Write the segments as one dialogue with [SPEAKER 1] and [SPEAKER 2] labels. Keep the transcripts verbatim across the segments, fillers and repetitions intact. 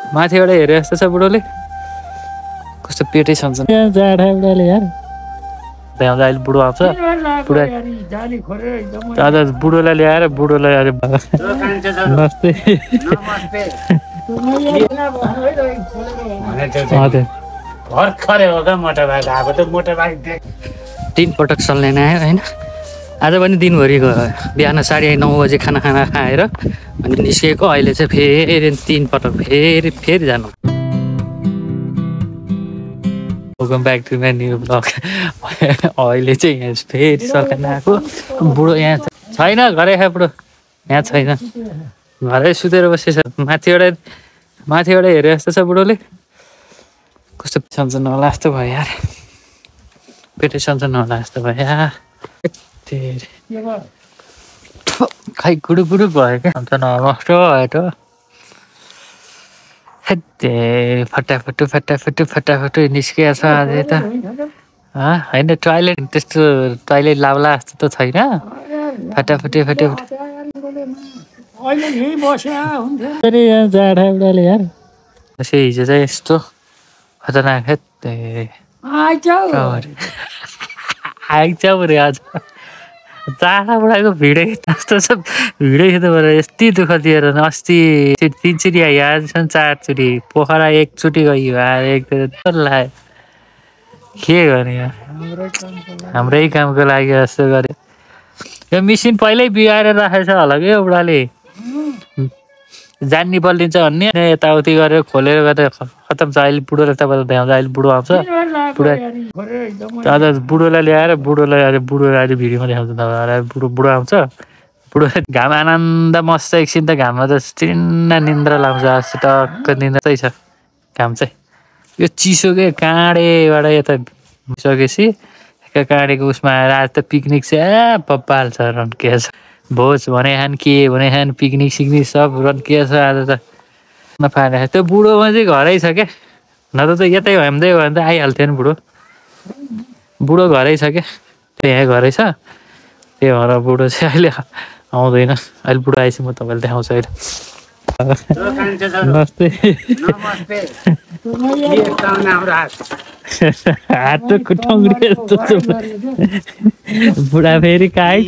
[SPEAKER 1] माथिबाट हेरे जस्तो छ बुढोले कस्तो पेटै सन्छ जाडा बुढाले यार त्यहाँ अहिले बुढो आउँछ बुढा दादा बुढोलाई ल्याएर बुढोलाई अरे नमस्ते भर्खरै हो क्या मोटर बाइक आएको त मोटर बाइक देख तीन पटक सल्यान आयो होइन आज पनि दिनभरि गयो बिहान साढे नौ बजे खाना खाना खाएर अनि निस्केको अहिले चाहिँ फेरि तीन पटक फेरि फेरि जानु welcome back to my new blog अहिले चाहिँ यहाँ फेरि सल्यान आएको बुढो यहाँ छैन घरै खा बुढो यहाँ छैन घरै सुतेर बसेछ माथिबाट माथिबाट हेरे जस्तो छ बुढोले कस्तो सन्चन होला जस्तो भयो यार पेटै सन्चन होला जस्तो भयो यार खै गुडु गुडु भयो क्या सन्चन नष्ट भयो त फटाफटु फटाफटु फटाफटु निस्किया छ आज त होइन टोइलेट त्यस्तो टोइलेट लाउला जस्तो त छैन फटाफटी फटाफट जाडा बुढाले यार हिजो चाहिँ यस्तो खतरनाक आइज रे आज जाडा बुढाको भिडै जस्तो छ भिडै खेल्नु यति दुःख दिएर अस्ति तिनचोटि आयो आजसम्म चारचोटि पोखरा एकचोटि गयो एक लाग्यो के गर्ने हाम्रै कामको लागि जस्तो गऱ्यो यो मिसिन पहिल्यै बिगाएर राखेको छ होला कि बुढाले जान्ने बलिन्छ भन्ने यताउति गरेर खोलेर गर्दा खतम छ अहिले बुढोलाई तपाईँलाई भ्याउँछ अहिले बुढो आउँछ बुढा दादा बुढोलाई ल्याएर बुढोलाई अहिले बुढो अहिले भिडियोमा देखाउँछ तपाईँलाई बुढो बुढो आउँछ बुढो घाम आनन्द मस्त एकछिन त घाममा त चिन्न निन्द्रा लाउँछ जस्तो टक्क निन्द्रा चाहिँ छ घाम चाहिँ यो चिसो के काँडेबाट यता सकेपछि काँडेको उसमा आएर आज त पिकनिक चाहिँ ए बब्बाल छ रन्किया छ भोज भने खान के भने खान पिकनिक सिकनिक सब रन्किया छ आज त नपाएर त्यो बुढोमा चाहिँ घरै छ क्या नत्र त यतै हाम्दै हो भने त आइहाल्थ्यो नि बुढो बुढो घरै छ क्या त्यो यहाँ घरै छ त्यही भएर बुढो चाहिँ अहिले आउँदैन अहिले बुढो आएपछि म तपाईँलाई देखाउँछु अहिले नमस्ते हात त खुट्टाउनु बुढा फेरि कहीँ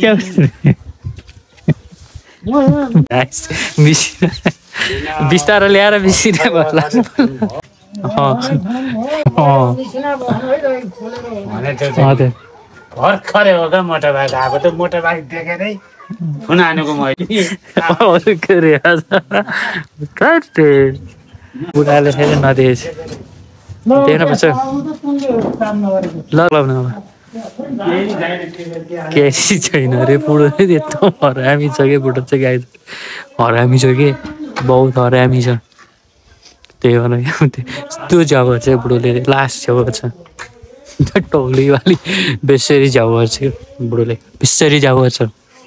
[SPEAKER 1] बिस्तारो ल्याएर मिसिने भला भर्खरै हो क्या मोटर बाइक आएको त मोटर बाइक देखेरै फोन हानेको मैले बुढाले फेरि नदिएछ देख्नुपर्छ ल केही छैन अरे बुढो चाहिँ यत्रो हरामी छ कि बुढो चाहिँ गाई हरामी छ कि बहुत हरामी छ त्यही भएर त्यो जग्गा चाहिँ बुढोले लास्ट जग्गा छ टोलीवाली बेसरी जग्गा छ बुढोले बेसरी जग्गा छ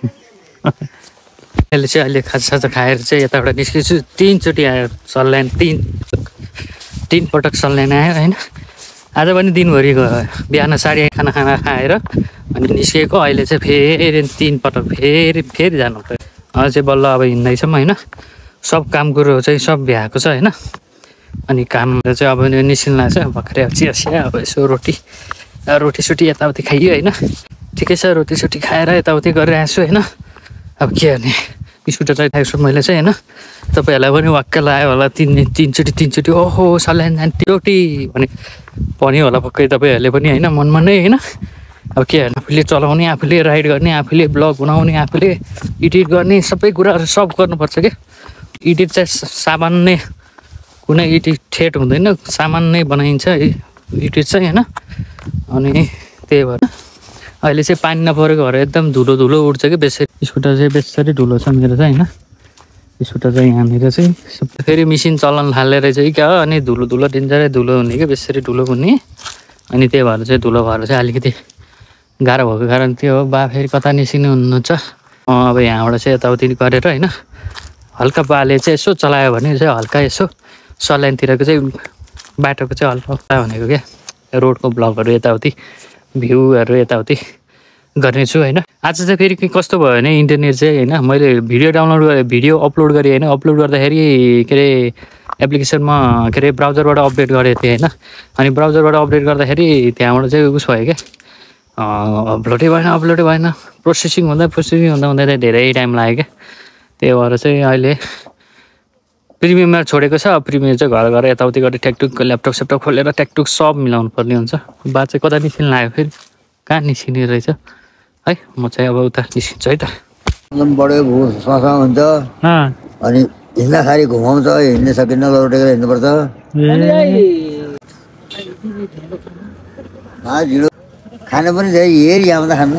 [SPEAKER 1] अहिले चाहिँ अहिले खाजासाजा खाएर चाहिँ यताबाट निस्किन्छु तिनचोटि आयो सल्यान तिन तिन पटक सल्यान आयो होइन आज पनि दिनभरि गयो बिहान साढे खाना खाना खाएर अनि निस्केको अहिले चाहिँ फेरि तीन पटक फेरि फेरि जानु पर्यो अझै चाहिँ बल्ल अब हिँड्दैछौँ होइन सब काम कुरो चाहिँ सब भ्याएको छ होइन अनि काम चाहिँ अब निस्किन लाग्छ भर्खरै अब चिया सिया अब यसो रोटी रोटी सोटी यताउति खाइयो होइन ठिकै छ रोटी सोटी खाएर यताउति गरिरहेको छु होइन अब के गर्ने बिस्कुट चाहिँ खाएको छु मैले चाहिँ होइन तपाईँहरूलाई पनि वाक्क लाग्यो होला तिन तिनचोटि तिनचोटि ओहो सल्यान जाने रोटी भने पनि होला पक्कै तपाईँहरूले पनि होइन मनमा नै होइन अब के होइन आफूले चलाउने आफूले राइड गर्ने आफूले ब्लग बनाउने आफूले एडिट गर्ने सबै कुराहरू सब गर्नुपर्छ क्या एडिट चाहिँ सामान्य कुनै एडिट ठेट हुँदैन सामान्य बनाइन्छ एडिट चाहिँ होइन अनि त्यही भएर अहिले चाहिँ पानी नपरेको भएर एकदम धुलो धुलो उठ्छ कि बेसरी स्कुटर चाहिँ बेसरी धुलो छ मेरो चाहिँ होइन स्कुटर चाहिँ यहाँनिर चाहिँ फेरि मिसिन चलाउन थालेर चाहिँ क्या हो अनि धुलो धुलो डेन्जरै धुलो हुने कि बेसरी धुलो हुने अनि त्यही भएर चाहिँ धुलो भएर चाहिँ अलिकति गाह्रो भएको कारण त्यो हो बा फेरि कता निस्किनु हुनुहुन्छ अब यहाँबाट चाहिँ यताउति गरेर होइन हल्का बाले चाहिँ यसो चलायो भने चाहिँ हल्का यसो सल्यानतिरको चाहिँ बाटोको चाहिँ हल्का हल्का भनेको क्या रोडको ब्लगहरू यताउति भ्यूहरू यताउति गर्नेछु होइन आज चाहिँ फेरि कस्तो भयो भने इन्टरनेट चाहिँ होइन मैले भिडियो डाउनलोड गरेँ भिडियो अपलोड गरेँ होइन अपलोड गर्दाखेरि के अरे एप्लिकेसनमा के अरे ब्राउजरबाट अपडेट गरेको थिएँ होइन। अनि ब्राउजरबाट अपडेट गर्दाखेरि त्यहाँबाट चाहिँ उस भयो क्या, अपलोडै भएन अपलोडै भएन प्रोसेसिङ हुँदा प्रोसेसिङ हुँदा हुँदा चाहिँ धेरै टाइम लाग्यो क्या। त्यही भएर चाहिँ अहिले प्रिमियममा छोडेको छ। प्रिमियम चाहिँ घर गएर यताउति गरेर ट्याकटुक ल्यापटप सेपटप खोलेर ट्याकटुक सब मिलाउनु पर्ने हुन्छ। बा चाहिँ कता निस्किनु लाग्यो फेरि, कहाँ निस्किने रहेछ है। म चाहिँ अब उता निस्किन्छु है त।
[SPEAKER 2] बढो ससा हुन्छ अनि हिँड्दाखेरि घुमाउँछ, हिँड्न सकिन्न लौटेर हिँड्नुपर्छ। ढिँडो खानु पनि धेरै हेरी आउँदा खानु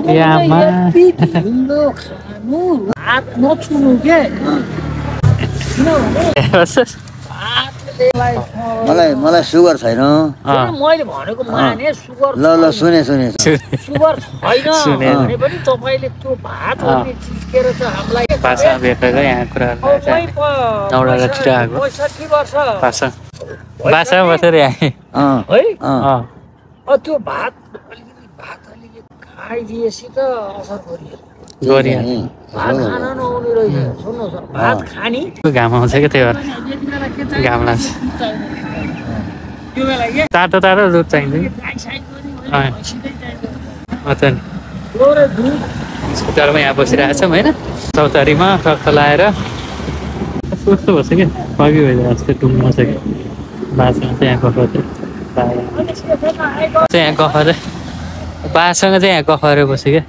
[SPEAKER 2] मलाई मलाई सुगर छैन।
[SPEAKER 3] मैले भनेको माने सुगर
[SPEAKER 2] ल ल सुने सुने
[SPEAKER 3] सुगर छैन भने पनि तपाईले त्यो भात भन्ने चिस्केर चाहिँ हामीलाई
[SPEAKER 1] भाषा भेटेर यहाँ कुराहरु नौडा छिराको
[SPEAKER 3] पैँसठी वर्ष
[SPEAKER 1] भाषा भाषा बसेर यहाँ
[SPEAKER 3] है अ त्यो भात अलिकति भात अलिकति खाइदिएपछि त असर गरियो
[SPEAKER 1] गरियो
[SPEAKER 3] भात खान नआउने रहेछ। सुन्नुहोस् भात खानी
[SPEAKER 1] घाम आउँछ क्या, त्यही भएर घाम लाग्छ। तातो तातो दुध चाहिन्छ चौतारीमा यहाँ बसिरहेको छौँ होइन। चौतारीमा टक्क लाएर कस्तो भएछ क्या, फगी भइदियो जस्तै टुङ्गो छ कि बासँग चाहिँ यहाँ कफर चाहिँ यहाँ कफर बासँग चाहिँ यहाँ कफर बस्यो क्या।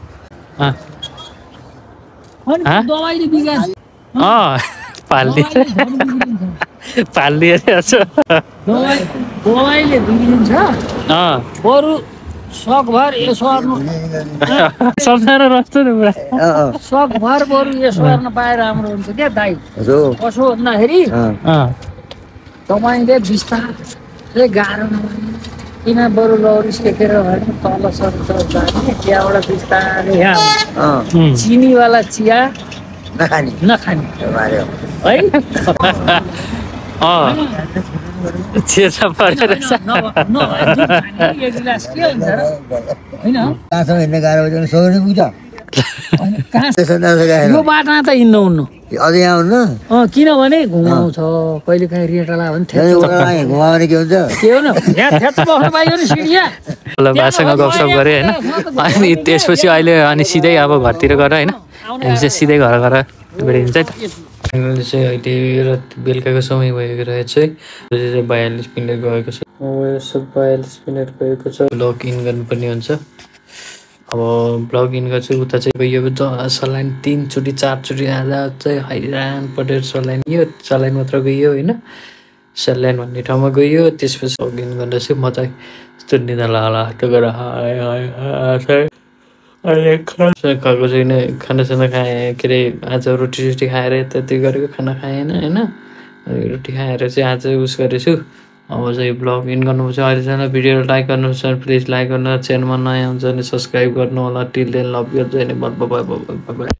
[SPEAKER 1] अँ पालिदिएर पालिदिएर
[SPEAKER 3] दबाईले बिग्रिन्छ बरु सकभर यसो गर्नु
[SPEAKER 1] सम्झाएर रस्तो नि पुरा
[SPEAKER 3] सकभर बरु यसो गर्न पाए राम्रो हुन्छ क्या दाइ। कसो भन्दाखेरि तपाईँले बिस्तारै गाह्रो नमान्नु, किन बरु लौरिस टेकेर भएन तल सर्छ जाने, त्यहाँबाट बिस्तारै चिनीवाला चिया
[SPEAKER 2] नखाने
[SPEAKER 3] नखाने है
[SPEAKER 1] चिया परेर
[SPEAKER 3] एक गिलास के हुन्छ र होइन।
[SPEAKER 2] कहाँसम्म हिँड्ने गाह्रो भएछ सोध्नु पुग्छ
[SPEAKER 3] यो बाटोमा त हिँड्नु हुन्न
[SPEAKER 2] अझ यहाँ हुन्न।
[SPEAKER 3] अँ किनभने घुमाउँछ कहिले काहीँ रेटला भने
[SPEAKER 2] घुमाउने के हुन्छ
[SPEAKER 3] के हो न यहाँ थ्याच बस्नु पाइयो नि सिडिया
[SPEAKER 1] ल बासँग गफसप गरेँ होइन। अनि त्यसपछि अहिले अनि सिधै अब घरतिर गएर होइन चाहिँ सिधै घर गएर भेटिन्छ है त। अहिले चाहिँ अहिले राति बेलुकाको समय भएको रहेछ है, चाहिँ बयालिस मिनट गएको छ। यसो बयालिस मिनट गएको छ, ब्लग इन गर्नुपर्ने हुन्छ। अब ब्लग इन गर्छु उता चाहिँ गयो सल्यान तिनचोटि चारचोटि आज चाहिँ हैरान परेर सल्यान यो सल्यान मात्र गयो होइन, सल्यान भन्ने ठाउँमा गयो। त्यसपछि ब्लग इन गर्दा चाहिँ म चाहिँ यस्तो निदा लाला गएर खाएको छैन, खानासाना खाएँ के अरे आज रोटी सोटी खाएर यताति गरेको खाना खाएन होइन। रोटी खाएर चाहिँ आज उस गरेछु। अब चाहिँ ब्लग इन गर्नुपर्छ। अहिलेसम्म भिडियो लाइक गर्नुपर्छ, प्लिज लाइक गर्नु, च्यानलमा नयाँ हुन्छ भने सब्सक्राइब गर्नु होला। टिल देन लभ यु, जय Nepal, bye bye bye by.